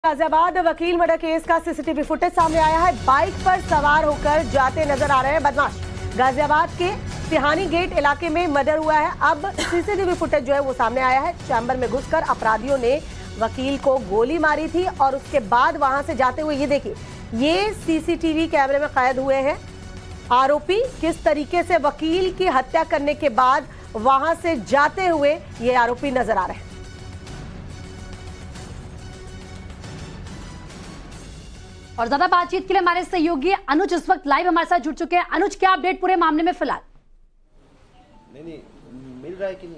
गाजियाबाद वकील murder case का CCTV footage सामने आया है। बाइक पर सवार होकर जाते नजर आ रहे हैं बदमाश। गाजियाबाद के सिहानी गेट इलाके में मर्डर हुआ है। अब सीसीटीवी फुटेज जो है वो सामने आया है। चैम्बर में घुसकर अपराधियों ने वकील को गोली मारी थी और उसके बाद वहां से जाते हुए ये देखिए, ये सीसीटीवी कैमरे में कैद हुए हैं। आरोपी किस तरीके से वकील की हत्या करने के बाद वहां से जाते हुए ये आरोपी नजर आ रहे हैं। और ज्यादा बातचीत के लिए हमारे सहयोगी अनुज इस वक्त लाइव हमारे साथ जुड़ चुके हैं। अनुज, क्या अपडेट पूरे मामले में फिलहाल? नहीं मिल रहा है कि नहीं?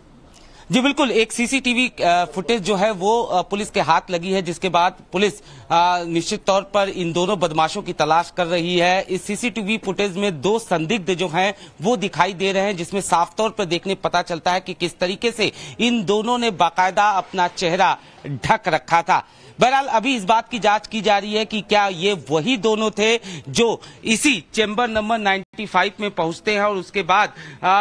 जी बिल्कुल, एक सीसीटीवी फुटेज जो है वो पुलिस के हाथ लगी है, जिसके बाद पुलिस निश्चित तौर पर इन दोनों बदमाशों की तलाश कर रही है। इस सीसीटीवी फुटेज में दो संदिग्ध जो हैं वो दिखाई दे रहे हैं, जिसमें साफ तौर पर देखने पता चलता है कि किस तरीके से इन दोनों ने बाकायदा अपना चेहरा ढक रखा था। बहरहाल अभी इस बात की जांच की जा रही है कि क्या ये वही दोनों थे जो इसी चेंबर नंबर 95 में पहुंचते हैं और उसके बाद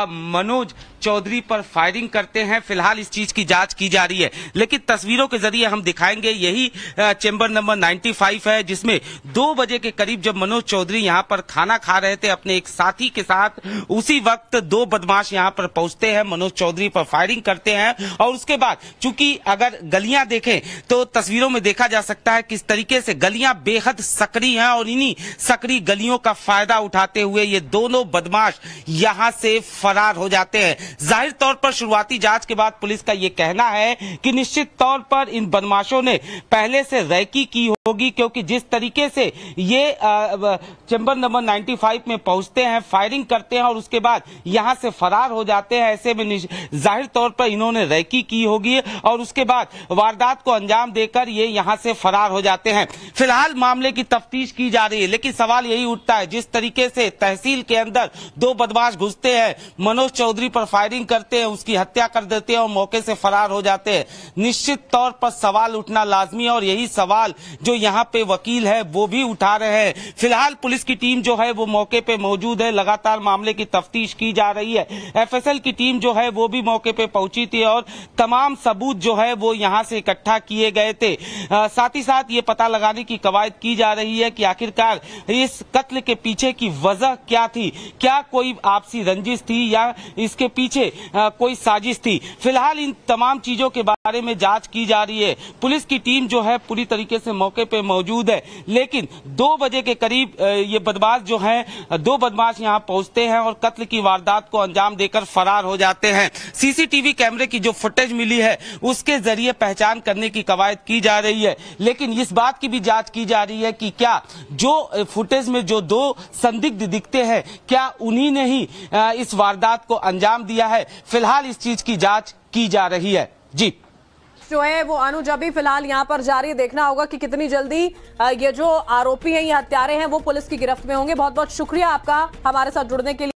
मनोज चौधरी पर फायरिंग करते हैं। फिलहाल इस चीज की जांच की जा रही है, लेकिन तस्वीरों के जरिए हम दिखाएंगे यही चेंबर नंबर 95 है, जिसमें 2 बजे के करीब जब मनोज चौधरी यहां पर खाना खा रहे थे अपने एक साथी के साथ, उसी वक्त दो बदमाश यहां पर पहुंचते हैं, मनोज चौधरी पर फायरिंग करते हैं। और उसके बाद चूंकि अगर गलियां देखें तो तस्वीरों में देखा जा सकता है किस तरीके से गलियां बेहद सकरी हैं और इन्हीं सकरी गलियों का फायदा उठाते हुए ये दोनों बदमाश यहां से फरार हो जाते हैं। जाहिर तौर पर शुरुआती जांच के बाद पुलिस का यह कहना है कि निश्चित तौर पर इन बदमाशों ने पहले से रैकी की होगी, क्योंकि जिस तरीके से ये चेंबर नंबर 95 में पहुंचते हैं, फायरिंग करते हैं और उसके बाद यहां से फरार हो जाते हैं, ऐसे में जाहिर तौर पर इन्होंने रैकी की होगी और उसके बाद वारदात को अंजाम देकर ये यहां से फरार हो जाते हैं। फिलहाल मामले की तफ्तीश की जा रही है, लेकिन सवाल यही उठता है, जिस तरीके से तहसील के अंदर दो बदमाश घुसते हैं, मनोज चौधरी पर फायरिंग करते हैं, उसकी हत्या कर देते हैं और मौके से फरार हो जाते हैं, निश्चित तौर पर सवाल उठना लाजमी है और यही सवाल जो यहाँ पे वकील है वो भी उठा रहे हैं। फिलहाल पुलिस की टीम जो है वो मौके पे मौजूद है, लगातार मामले की तफ्तीश की जा रही है। एफएसएल की टीम जो है वो भी मौके पे पहुंची थी और तमाम सबूत जो है वो यहाँ से इकट्ठा किए गए थे। साथ ही साथ ये पता लगाने की कवायद की जा रही है कि आखिरकार इस कत्ल के पीछे की वजह क्या थी, क्या कोई आपसी रंजिश थी या इसके पीछे कोई साजिश थी। फिलहाल इन तमाम चीजों के बारे में जांच की जा रही है। पुलिस की टीम जो है पूरी तरीके से मौके पे मौजूद है, लेकिन 2 बजे के करीब ये बदमाश जो हैं, दो बदमाश यहां पहुंचते हैं और कत्ल की वारदात को अंजाम देकर फरार हो जाते हैं। सीसीटीवी कैमरे की जो फुटेज मिली है उसके जरिए पहचान करने की कवायद की जा रही है, लेकिन इस बात की भी जांच की जा रही है कि क्या जो फुटेज में जो दो संदिग्ध दिखते हैं, क्या उन्हीं ने ही इस वारदात को अंजाम दिया है। फिलहाल इस चीज की जांच की जा रही है। जी जो है वो अनुज अभी फिलहाल यहाँ पर जारी, देखना होगा कि कितनी जल्दी ये जो आरोपी हैं, ये हत्यारे हैं, वो पुलिस की गिरफ्त में होंगे। बहुत बहुत शुक्रिया आपका हमारे साथ जुड़ने के लिए।